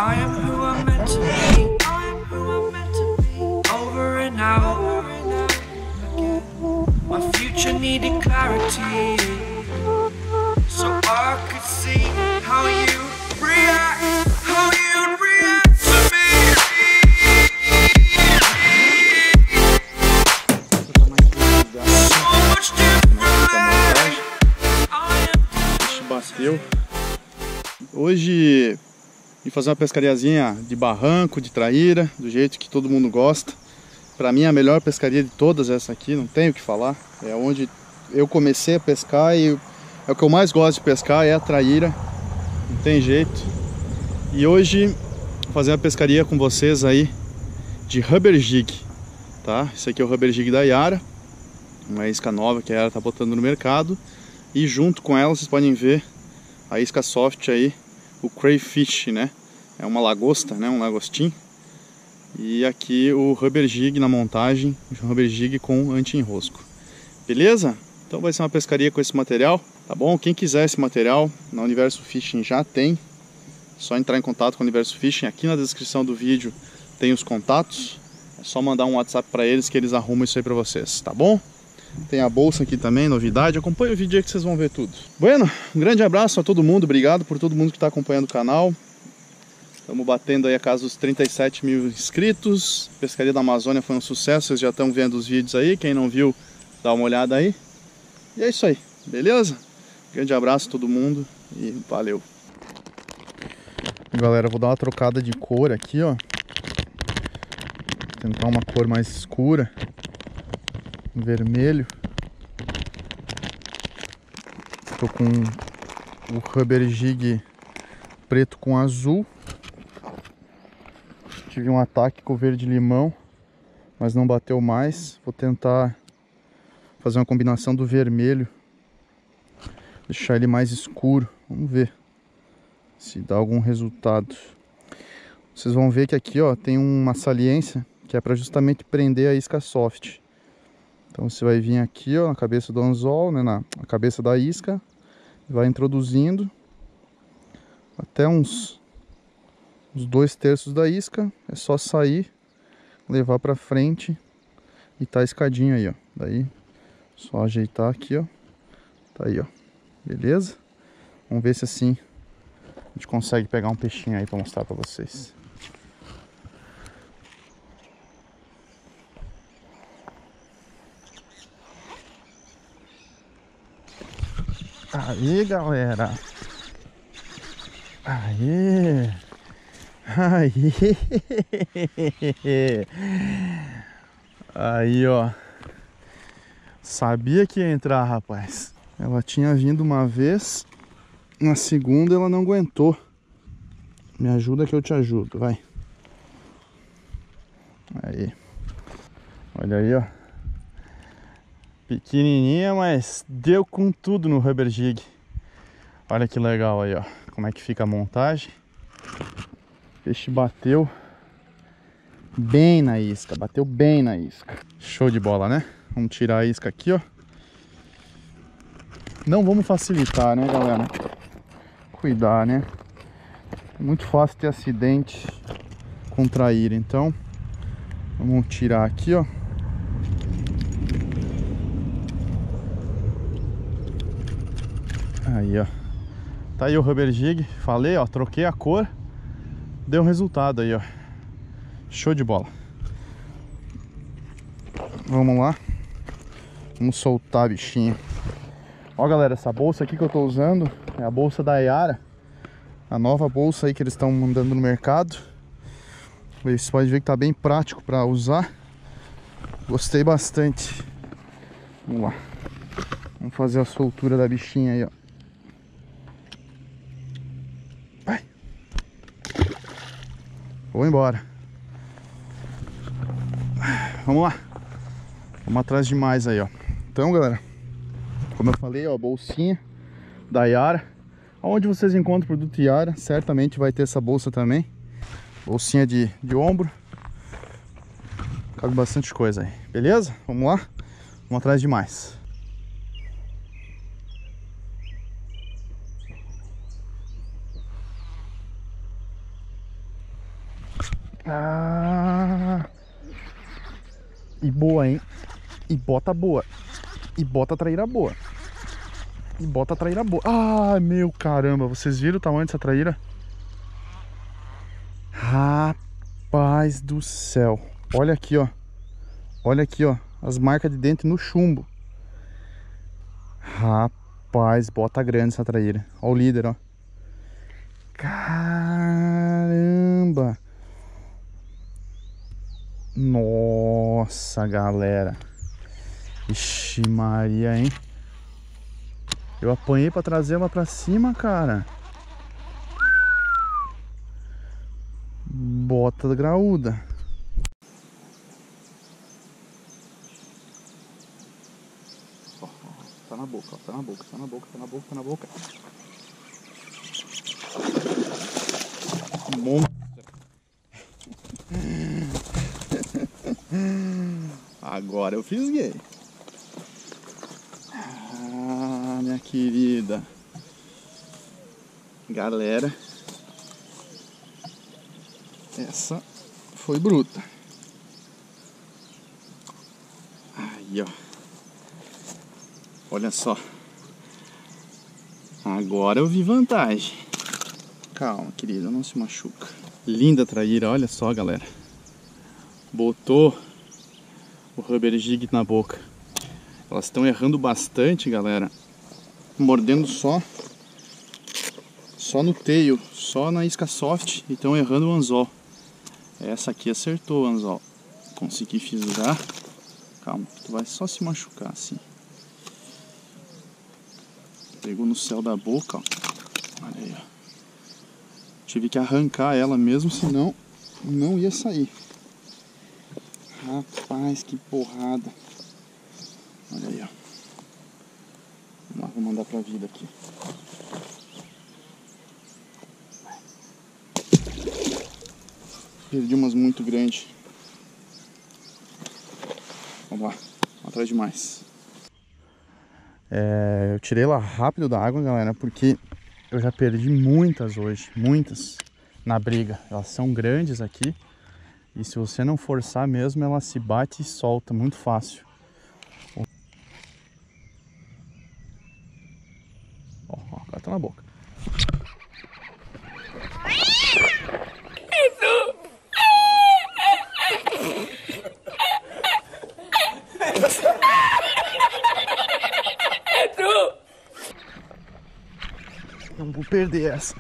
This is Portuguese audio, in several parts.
I am who I'm meant to be. I am who I'm meant to be. Over and out again. My future needed clarity, so I could see how you react, how you react to me. So much different. Bateu. Hoje vim fazer uma pescariazinha de barranco, de traíra, do jeito que todo mundo gosta. Pra mim a melhor pescaria de todas essa aqui, não tenho o que falar. É onde eu comecei a pescar e é o que eu mais gosto de pescar, é a traíra. Não tem jeito. E hoje vou fazer uma pescaria com vocês aí de rubber jig, tá? Esse aqui é o rubber jig da Yara, uma isca nova que a Yara tá botando no mercado. E junto com ela vocês podem ver a isca soft aí, o crayfish, né? É uma lagosta, né? Um lagostim. E aqui o rubber jig na montagem, o rubber jig com anti-enrosco. Beleza? Então vai ser uma pescaria com esse material, tá bom? Quem quiser esse material, na Universo Fishing já tem. Só entrar em contato com a Universo Fishing. Aqui na descrição do vídeo tem os contatos. É só mandar um WhatsApp para eles que eles arrumam isso aí para vocês, tá bom? Tem a bolsa aqui também, novidade. Acompanha o vídeo aí que vocês vão ver tudo. Bueno, um grande abraço a todo mundo. Obrigado por todo mundo que está acompanhando o canal. Estamos batendo aí a casa dos 37 mil inscritos. Pescaria da Amazônia foi um sucesso. Vocês já estão vendo os vídeos aí. Quem não viu, dá uma olhada aí. E é isso aí, beleza? Grande abraço a todo mundo e valeu. Galera, eu vou dar uma trocada de cor aqui, ó. Tentar uma cor mais escura. Vermelho. Tô com o rubber jig preto com azul. Tive um ataque com o verde limão, mas não bateu mais. Vou tentar fazer uma combinação do vermelho, deixar ele mais escuro. Vamos ver se dá algum resultado. Vocês vão ver que aqui, ó, tem uma saliência que é para justamente prender a isca soft. Então você vai vir aqui, ó, na cabeça do anzol, né, na cabeça da isca, vai introduzindo até uns 2/3 da isca. É só sair, levar para frente e tá escadinho aí, ó. Daí só ajeitar aqui, ó. Tá aí, ó. Beleza? Vamos ver se assim a gente consegue pegar um peixinho aí para mostrar para vocês. Aí, galera. Aí. Aí. Aí, ó. Sabia que ia entrar, rapaz. Ela tinha vindo uma vez. Na segunda ela não aguentou. Me ajuda que eu te ajudo, vai. Aí. Olha aí, ó. Pequenininha, mas deu com tudo no rubber jig. Olha que legal aí, ó. Como é que fica a montagem. O peixe bateu bem na isca. Bateu bem na isca. Show de bola, né? Vamos tirar a isca aqui, ó. Não vamos facilitar, né, galera? Cuidar, né? É muito fácil ter acidente com traíra. Então, vamos tirar aqui, ó. Aí, ó. Tá aí o rubber jig. Falei, ó. Troquei a cor. Deu resultado aí, ó. Show de bola. Vamos lá. Vamos soltar a bichinha. Ó, galera, essa bolsa aqui que eu tô usando é a bolsa da Yara. A nova bolsa aí que eles estão mandando no mercado. Vocês podem ver que tá bem prático para usar. Gostei bastante. Vamos lá. Vamos fazer a soltura da bichinha aí, ó. Vai. Vou embora. Vamos lá. Vamos atrás de mais aí, ó. Então, galera, como eu falei, ó, bolsinha da Yara. Onde vocês encontram o produto Yara, certamente vai ter essa bolsa também. Bolsinha de ombro. Cabe bastante coisa aí. Beleza? Vamos lá? Vamos atrás de mais. Ah, e boa, hein? E bota boa. E bota traíra boa. E bota traíra boa. Ah, meu caramba. Vocês viram o tamanho dessa traíra? Rapaz do céu. Olha aqui, ó. Olha aqui, ó. As marcas de dente no chumbo. Rapaz, bota grande essa traíra. Ó o líder, ó. Caramba. Nossa, galera. Ixi Maria, hein? Eu apanhei pra trazer ela pra cima, cara. Bota graúda. Tá na boca, ó. Tá na boca, tá na boca, tá na boca, tá na boca. Monstro. Agora eu fisguei. Ah, minha querida. Galera, essa foi bruta. Aí, ó. Olha só. Agora eu vi vantagem. Calma, querida, não se machuca. Linda traíra, olha só, galera. Botou o rubber jig na boca. Elas estão errando bastante, galera. Mordendo só no tail, só na isca soft, e estão errando o anzol. Essa aqui acertou o anzol. Consegui fisgar. Calma, tu vai só se machucar assim. Pegou no céu da boca, ó. Olha aí, ó. Tive que arrancar ela mesmo, senão não ia sair. Rapaz, que porrada. Olha aí, ó. Vamos lá, vou mandar pra vida aqui. Perdi umas muito grandes. Vamos lá, atrás de mais. Eu tirei ela rápido da água, galera, porque eu já perdi muitas hoje, muitas na briga. Elas são grandes aqui e se você não forçar mesmo, ela se bate e solta muito fácil. Ó, agora tá na boca. Não vou perder essa.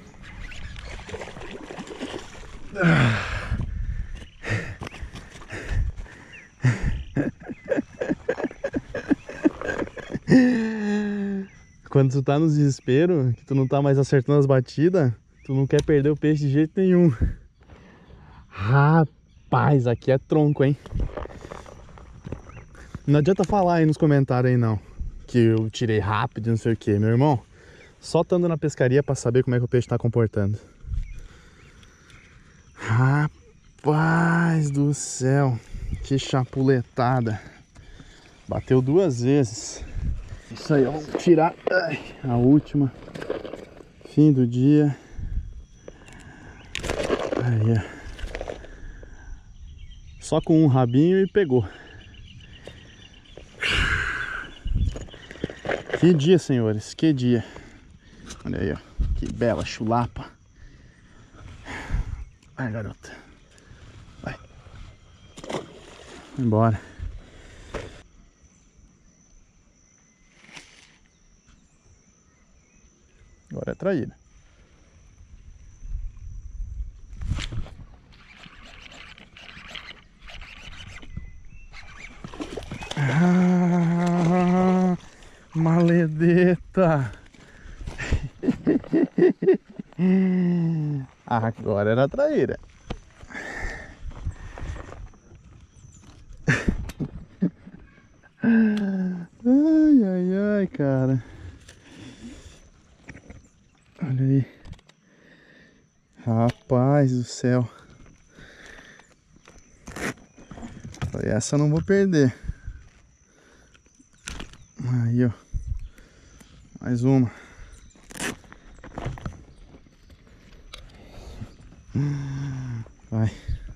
Quando tu tá no desespero, que tu não tá mais acertando as batidas, tu não quer perder o peixe de jeito nenhum. Rapaz, aqui é tronco, hein? Não adianta falar aí nos comentários aí não, que eu tirei rápido e não sei o que, meu irmão. Só estando na pescaria pra saber como é que o peixe tá comportando. Rapaz do céu, que chapuletada. Bateu 2 vezes. Isso aí, ó, vamos tirar a última. Fim do dia. Aí, ó. Só com um rabinho e pegou. Que dia, senhores, que dia. Olha aí, ó, que bela chulapa. Vai, garota. Vai. Embora. Agora é traíra. Ah, maledeta. Agora era traíra. Ai, ai, ai, cara. Olha aí. Rapaz do céu. Essa eu não vou perder. Aí, ó. Mais uma. Vai.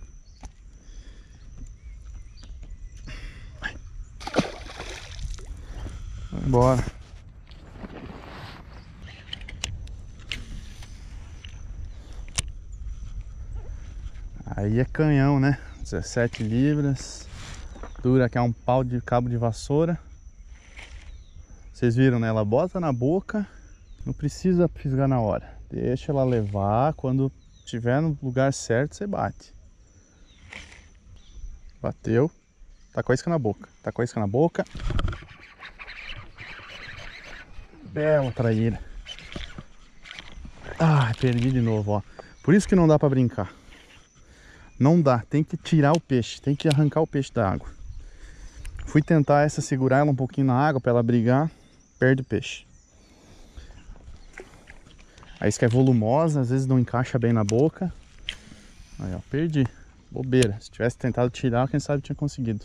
Bora. Aí é canhão, né? 17 libras. Dura que é um pau de cabo de vassoura. Vocês viram, né? Ela bota na boca. Não precisa fisgar na hora. Deixa ela levar. Quando tiver no lugar certo, você bate. Bateu. Tá com a isca na boca. Tá com a isca na boca. Bela traíra. Ah, perdi de novo, ó. Por isso que não dá pra brincar. Não dá. Tem que tirar o peixe. Tem que arrancar o peixe da água. Fui tentar essa, segurar ela um pouquinho na água pra ela brigar. Perde o peixe. A isca é volumosa, às vezes não encaixa bem na boca. Aí, ó, perdi. Bobeira. Se tivesse tentado tirar, quem sabe tinha conseguido.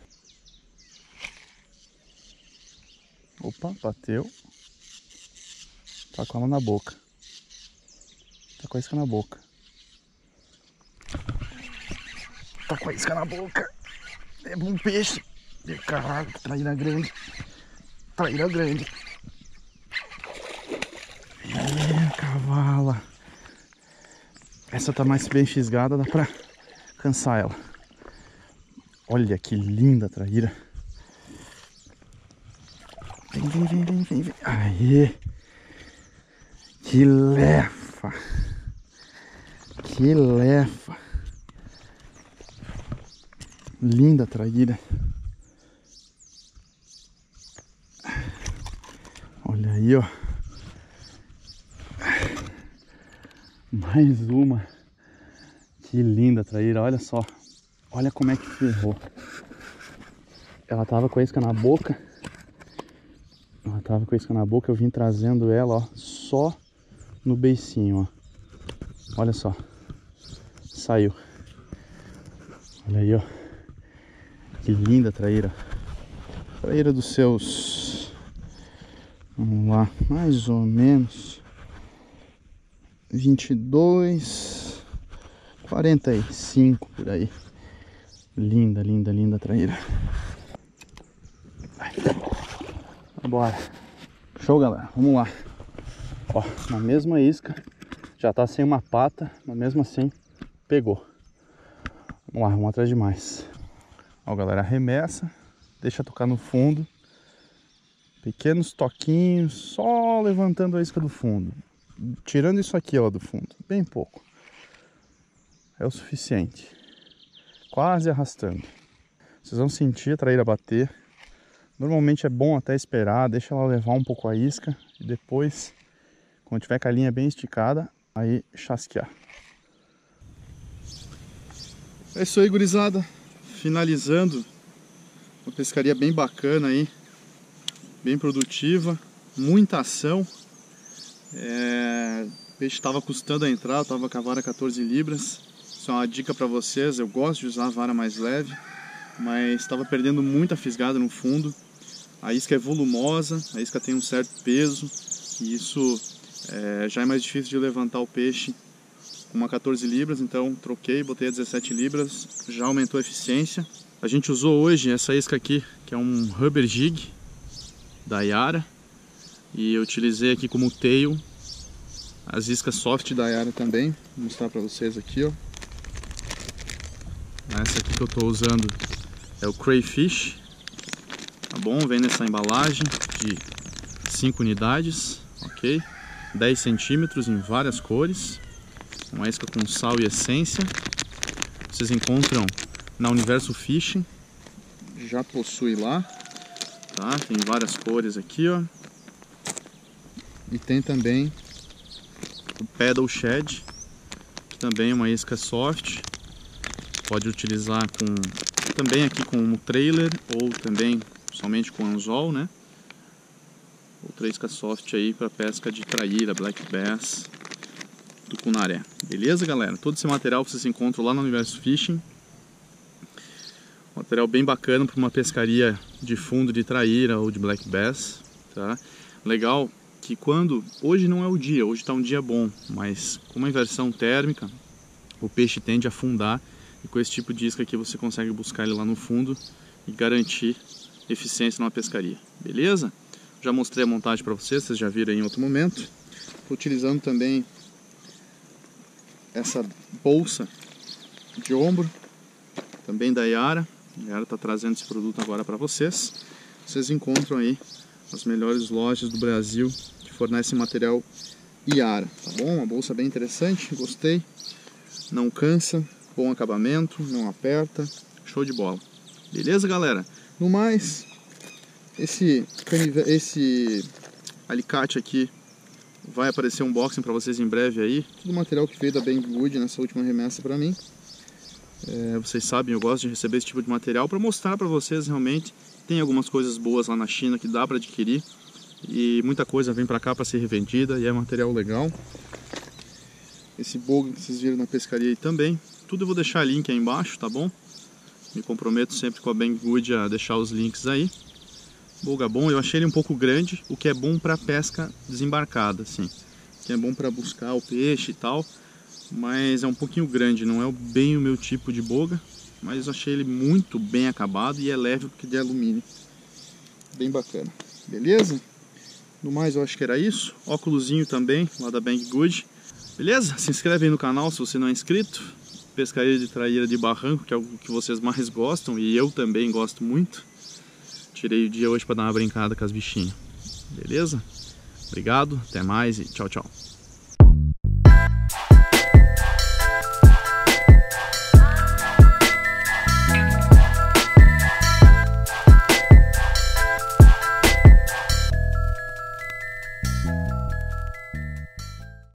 Opa, bateu. Tá com ela na boca. Tá com a isca na boca. Tá com a isca na boca. É bom peixe. Caralho, traíra grande. Traíra grande. É, cavala. Essa tá mais bem fisgada, dá pra cansar ela. Olha que linda a traíra. Vem, vem, vem, vem, vem, vem. Aê. Que lefa. Que lefa. Linda a traíra. Olha aí, ó. Mais uma. Que linda a traíra, olha só. Olha como é que ferrou. Ela tava com a isca na boca. Ela tava com a isca na boca, eu vim trazendo ela, ó, só no beicinho, ó. Olha só. Saiu. Olha aí, ó. Que linda a traíra. Traíra dos seus... Vamos lá, mais ou menos 22, 45 por aí. Linda, linda, linda traíra. Bora. Show, galera. Vamos lá. Ó, na mesma isca. Já tá sem uma pata, mas mesmo assim pegou. Vamos lá, vamos atrás de mais. Ó, galera, arremessa. Deixa tocar no fundo. Pequenos toquinhos, só levantando a isca do fundo. Tirando isso aqui, ó, do fundo. Bem pouco. É o suficiente. Quase arrastando. Vocês vão sentir a traíra bater. Normalmente é bom até esperar, deixa ela levar um pouco a isca. E depois, quando tiver com a linha bem esticada, aí chasquear. É isso aí, gurizada. Finalizando. Uma pescaria bem bacana aí. Bem produtiva, muita ação. O peixe estava custando a entrar, estava com a vara 14 libras. Isso é uma dica para vocês, eu gosto de usar a vara mais leve, mas estava perdendo muita fisgada no fundo. A isca é volumosa, a isca tem um certo peso, e isso já é mais difícil de levantar o peixe com uma 14 libras, então troquei, botei a 17 libras, já aumentou a eficiência. A gente usou hoje essa isca aqui, que é um rubber jig da Yara, e eu utilizei aqui como tail as iscas soft da Yara também. Vou mostrar para vocês aqui, ó. Essa aqui que eu estou usando é o Crayfish, tá bom? Vem nessa embalagem de 5 unidades, ok? 10 centímetros em várias cores, uma isca com sal e essência. Vocês encontram na Universo Fishing, já possui lá. Tá, tem várias cores aqui, ó. E tem também o Paddle Shed, que também é uma isca soft. Pode utilizar também aqui com um trailer ou também somente com anzol, né? Outra isca soft aí para pesca de traíra, black bass, tucunaré. Beleza, galera? Todo esse material vocês encontram lá no Universo Fishing. Material bem bacana para uma pescaria de fundo de traíra ou de black bass, tá? Legal que hoje não é o dia, hoje está um dia bom, mas com uma inversão térmica, o peixe tende a afundar, e com esse tipo de isca aqui você consegue buscar ele lá no fundo e garantir eficiência numa pescaria, beleza? Já mostrei a montagem para vocês já viram em outro momento. Estou utilizando também essa bolsa de ombro, também da Yara. A Yara está trazendo esse produto agora para vocês. Vocês encontram aí as melhores lojas do Brasil que fornecem material Yara, tá bom? Uma bolsa bem interessante, gostei. Não cansa, bom acabamento, não aperta, show de bola. Beleza, galera? No mais, esse alicate aqui vai aparecer um unboxing para vocês em breve aí. Tudo material que veio da Banggood nessa última remessa para mim. Vocês sabem, eu gosto de receber esse tipo de material para mostrar para vocês realmente. Tem algumas coisas boas lá na China que dá para adquirir. E muita coisa vem para cá para ser revendida e é material legal. Esse boga que vocês viram na pescaria aí também. Tudo eu vou deixar link aí embaixo, tá bom? Me comprometo sempre com a Banggood a deixar os links aí. Boga bom, eu achei ele um pouco grande, o que é bom para pesca desembarcada, assim. Que é bom para buscar o peixe e tal, mas é um pouquinho grande, não é bem o meu tipo de boga, mas eu achei ele muito bem acabado e é leve porque de alumínio. Bem bacana, beleza? No mais eu acho que era isso. Óculosinho também, lá da Banggood. Beleza? Se inscreve aí no canal se você não é inscrito. Pescaria de traíra de barranco, que é algo que vocês mais gostam e eu também gosto muito. Tirei o dia hoje para dar uma brincada com as bichinhas. Beleza? Obrigado, até mais e tchau, tchau.